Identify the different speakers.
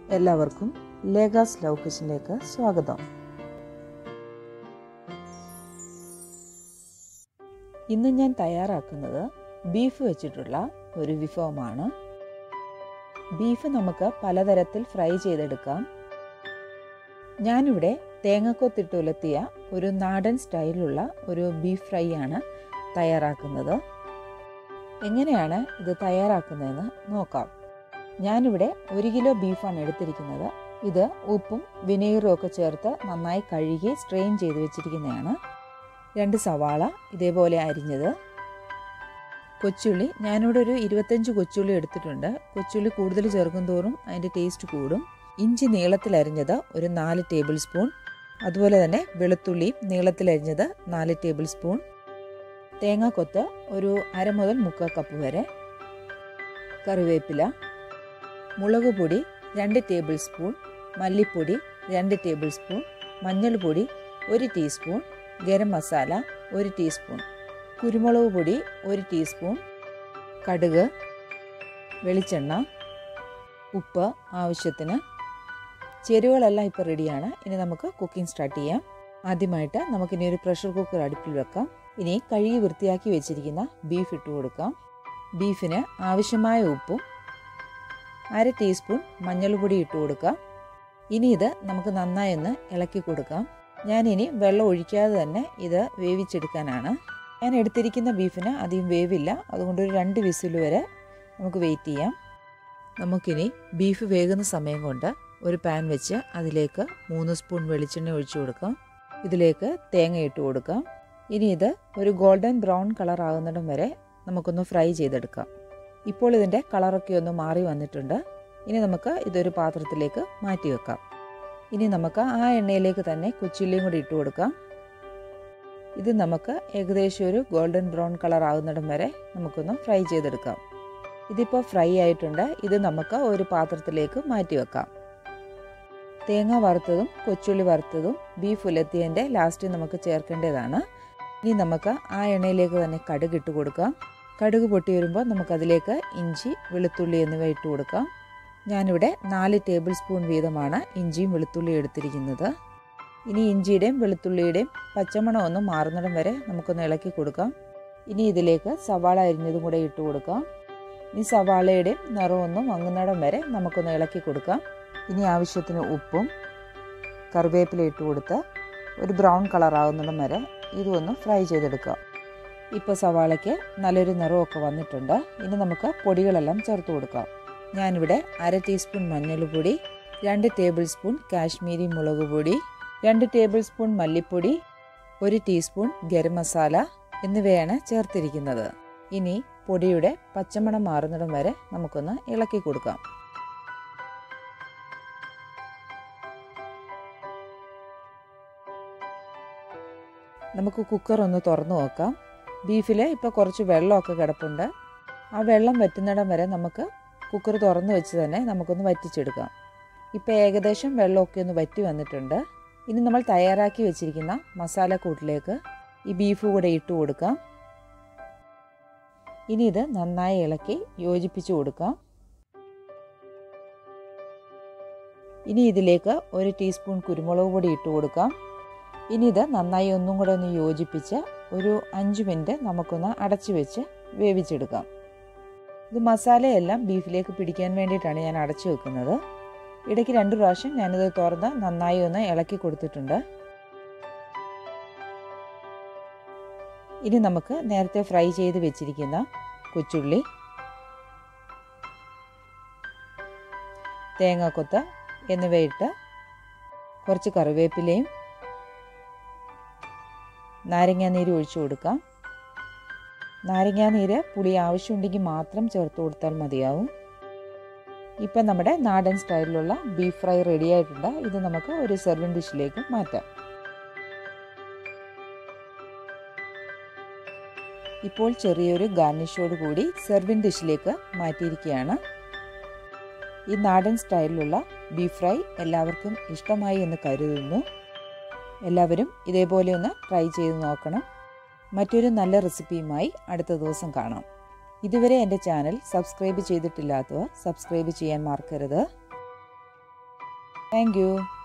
Speaker 1: എല്ലാവർക്കും ലേഗാസ് ലവ് കിച്ചണിലേക്ക് സ്വാഗതം. ഇന്ന് ഞാൻ തയ്യാറാക്കുന്നത് ബീഫ് വെച്ചിട്ടുള്ള ഒരു വിഭവമാണ്. ബീഫ് നമുക്ക് പലതരത്തിൽ ഫ്രൈ ചെയ്തെടുക്കാം. ഞാനിവിടെ തേങ്ങക്കൊത്തിട്ട് ഉലർത്തിയ ഒരു നാടൻ സ്റ്റൈലിലുള്ള ഒരു ബീഫ് ഫ്രൈ ആണ് തയ്യാറാക്കുന്നത്. എങ്ങനെയാണ് ഇത് തയ്യാറാക്കുന്നതെന്ന് നോക്കാം. ഞാനിവിടെ 1 കിലോ ബീഫാണ് എടുത്തിരിക്കുന്നത്. ഇത് ഉപ്പും വിനീഗറും ഒക്കെ ചേർത്ത് നന്നായി കഴുകി സ്ട്രെയിൻ ചെയ്ത് വെച്ചിരിക്കുന്നതാണ്. 2 സവാള ഇതേപോലെ അരിഞ്ഞത്, കൊച്ചുള്ളി ഞാനിവിടെ ഒരു 25 കൊച്ചുള്ളി എടുത്തിട്ടുണ്ട്. കൊച്ചുള്ളി കൂടുതൽ ചേർക്കും തോറും അതിൻ്റെ ടേസ്റ്റ് കൂടും. ഇഞ്ചി നീളത്തിലരിഞ്ഞത് ഒരു 4 ടേബിൾ സ്പൂൺ, അതുപോലെ തന്നെ വെളുത്തുള്ളിയും നീളത്തിലരിഞ്ഞത് 4 ടേബിൾ സ്പൂൺ, തേങ്ങാക്കൊത്ത് ഒരു 1/2 മുതൽ 3/4 കപ്പ് വരെ, കറിവേപ്പില, മുളക് പൊടി 2 ടേബിൾ സ്പൂൺ, മല്ലിപ്പൊടി 2 ടേബിൾ സ്പൂൺ, മഞ്ഞൾപ്പൊടി 1 ടീസ്പൂൺ, ഗരം മസാല 1 ടീസ്പൂൺ, കുരുമുളക് പൊടി 1 ടീസ്പൂൺ, കടുക്, വെളിച്ചെണ്ണ, ഉപ്പ് ആവശ്യത്തിന്. ചേരുവകളെല്ലാം ഇപ്പോൾ റെഡിയാണ്. ഇനി നമുക്ക് കുക്കിംഗ് സ്റ്റാർട്ട് ചെയ്യാം. ആദ്യമായിട്ട് നമുക്കിനി ഒരു പ്രഷർ കുക്കർ അടുപ്പിൽ വെക്കാം. ഇനി കഴുകി വൃത്തിയാക്കി വെച്ചിരിക്കുന്ന ബീഫ് ഇട്ട് കൊടുക്കാം. ബീഫിന് ആവശ്യമായ ഉപ്പും 1/2 ടീസ്പൂൺ മഞ്ഞൾപ്പൊടി ഇട്ട് കൊടുക്കാം. ഇനി ഇത് നമുക്ക് നന്നായി ഒന്ന് ഇളക്കി കൊടുക്കാം. ഞാനിനി വെള്ളം ഒഴിക്കാതെ തന്നെ ഇത് വേവിച്ചെടുക്കാനാണ്. ഞാൻ എടുത്തിരിക്കുന്ന ബീഫിന് അധികം വേവില്ല, അതുകൊണ്ട് ഒരു 2 വിസിൽ വരെ നമുക്ക് വെയിറ്റ് ചെയ്യാം. നമുക്കിനി ബീഫ് വേകുന്ന സമയം കൊണ്ട് ഒരു പാൻ വെച്ച് അതിലേക്ക് 3 സ്പൂൺ വെളിച്ചെണ്ണ ഒഴിച്ചു കൊടുക്കാം. ഇതിലേക്ക് തേങ്ങ ഇട്ട് കൊടുക്കാം. ഇനി ഇത് ഒരു ഗോൾഡൻ ബ്രൗൺ കളർ ആകുന്നിടം വരെ നമുക്കൊന്ന് ഫ്രൈ ചെയ്തെടുക്കാം. ഇപ്പോൾ ഇതിൻ്റെ കളറൊക്കെ ഒന്ന് മാറി വന്നിട്ടുണ്ട്. ഇനി നമുക്ക് ഇതൊരു പാത്രത്തിലേക്ക് മാറ്റി വെക്കാം. ഇനി നമുക്ക് ആ എണ്ണയിലേക്ക് തന്നെ കൊച്ചുള്ളിയും കൂടി ഇട്ട് കൊടുക്കാം. ഇത് നമുക്ക് ഏകദേശം ഒരു ഗോൾഡൻ ബ്രൗൺ കളർ ആകുന്നിടം വരെ നമുക്കൊന്ന് ഫ്രൈ ചെയ്തെടുക്കാം. ഇതിപ്പോൾ ഫ്രൈ ആയിട്ടുണ്ട്. ഇത് നമുക്ക് ഒരു പാത്രത്തിലേക്ക് മാറ്റി വെക്കാം. തേങ്ങ വറുത്തതും കൊച്ചുള്ളി വറുത്തതും ബീഫ് ഉലർത്തിയതിൻ്റെ ലാസ്റ്റ് നമുക്ക് ചേർക്കേണ്ടതാണ്. ഇനി നമുക്ക് ആ എണ്ണയിലേക്ക് തന്നെ കടുക് ഇട്ട് കൊടുക്കാം. കടുക് പൊട്ടി വരുമ്പോൾ നമുക്കതിലേക്ക് ഇഞ്ചി, വെളുത്തുള്ളി എന്നിവ ഇട്ട് കൊടുക്കാം. ഞാനിവിടെ 4 ടേബിൾ സ്പൂൺ വീതമാണ് ഇഞ്ചിയും വെളുത്തുള്ളിയും എടുത്തിരിക്കുന്നത്. ഇനി ഇഞ്ചിയുടെയും വെളുത്തുള്ളിയുടെയും പച്ചമണം ഒന്ന് മാറുന്നിടം വരെ നമുക്കൊന്ന് ഇളക്കി കൊടുക്കാം. ഇനി ഇതിലേക്ക് സവാള അരിഞ്ഞതും കൂടെ ഇട്ട് കൊടുക്കാം. ഈ സവാളയുടെയും നിറമൊന്നും മങ്ങുന്നിടം വരെ നമുക്കൊന്ന് ഇളക്കി കൊടുക്കാം. ഇനി ആവശ്യത്തിന് ഉപ്പും കറിവേപ്പില ഇട്ട് കൊടുത്ത് ഒരു ബ്രൗൺ കളർ ആകുന്നിടം വരെ ഇതൊന്ന് ഫ്രൈ ചെയ്തെടുക്കാം. ഇപ്പോൾ സവാളയ്ക്ക് നല്ലൊരു നിറമൊക്കെ വന്നിട്ടുണ്ട്. ഇനി നമുക്ക് പൊടികളെല്ലാം ചേർത്ത് കൊടുക്കാം. ഞാനിവിടെ 1/2 ടീസ്പൂൺ മഞ്ഞൾപ്പൊടി, 2 ടേബിൾ സ്പൂൺ കാശ്മീരി മുളക് പൊടി, 2 ടേബിൾ സ്പൂൺ മല്ലിപ്പൊടി, 1 ടീസ്പൂൺ ഗരം മസാല എന്നിവയാണ് ചേർത്തിരിക്കുന്നത്. ഇനി പൊടിയുടെ പച്ചമണം മാറുന്നിടം വരെ നമുക്കൊന്ന് ഇളക്കി കൊടുക്കാം. നമുക്ക് കുക്കർ ഒന്ന് തുറന്നു നോക്കാം. ബീഫിൽ ഇപ്പോൾ കുറച്ച് വെള്ളമൊക്കെ കിടപ്പുണ്ട്. ആ വെള്ളം വറ്റുന്നിടം വരെ നമുക്ക് കുക്കർ തുറന്നു വെച്ച് തന്നെ നമുക്കൊന്ന് വറ്റിച്ചെടുക്കാം. ഇപ്പോൾ ഏകദേശം വെള്ളമൊക്കെ ഒന്ന് വറ്റി വന്നിട്ടുണ്ട്. ഇനി നമ്മൾ തയ്യാറാക്കി വെച്ചിരിക്കുന്ന മസാലക്കൂട്ടിലേക്ക് ഈ ബീഫ് കൂടെ ഇട്ട് കൊടുക്കാം. ഇനി ഇത് നന്നായി ഇളക്കി യോജിപ്പിച്ച് കൊടുക്കാം. ഇനി ഇതിലേക്ക് 1 ടീസ്പൂൺ കുരുമുളക് പൊടി ഇട്ട് കൊടുക്കാം. ഇനി ഇത് നന്നായി ഒന്നും കൂടെ ഒന്ന് യോജിപ്പിച്ച് ഒരു 5 മിനിറ്റ് നമുക്കൊന്ന് അടച്ചു വെച്ച് വേവിച്ചെടുക്കാം. ഇത് മസാലയെല്ലാം ബീഫിലേക്ക് പിടിക്കാൻ വേണ്ടിയിട്ടാണ് ഞാൻ അടച്ചു വെക്കുന്നത്. ഇടയ്ക്ക് 2 പ്രാവശ്യം ഞാനിത് തുറന്ന് നന്നായി ഒന്ന് ഇളക്കി കൊടുത്തിട്ടുണ്ട്. ഇനി നമുക്ക് നേരത്തെ ഫ്രൈ ചെയ്ത് വെച്ചിരിക്കുന്ന കൊച്ചുള്ളി, തേങ്ങാക്കൊത്ത് എന്നിവയിട്ട് കുറച്ച് കറിവേപ്പിലയും നാരങ്ങാനീര് ഒഴിച്ചു കൊടുക്കാം. നാരങ്ങാനീര് പുളി ആവശ്യമുണ്ടെങ്കിൽ മാത്രം ചേർത്ത് കൊടുത്താൽ മതിയാവും. ഇപ്പം നമ്മുടെ നാടൻ സ്റ്റൈലിലുള്ള ബീഫ് ഫ്രൈ റെഡി ആയിട്ടുണ്ട്. ഇത് നമുക്ക് ഒരു സെർവിങ് ഡിഷിലേക്ക് മാറ്റാം. ഇപ്പോൾ ചെറിയൊരു ഗാർണിഷോട് കൂടി സെർവിങ് ഡിഷിലേക്ക് മാറ്റിയിരിക്കുകയാണ്. ഈ നാടൻ സ്റ്റൈലിലുള്ള ബീഫ് ഫ്രൈ എല്ലാവർക്കും ഇഷ്ടമായി എന്ന് കരുതുന്നു. എല്ലാവരും ഇതേപോലെ ഒന്ന് ട്രൈ ചെയ്ത് നോക്കണം. മറ്റൊരു നല്ല റെസിപ്പിയുമായി അടുത്ത ദിവസം കാണാം. ഇതുവരെ എൻ്റെ ചാനൽ സബ്സ്ക്രൈബ് ചെയ്തിട്ടില്ലാത്തവർ സബ്സ്ക്രൈബ് ചെയ്യാൻ മറക്കരുത്. Thank U.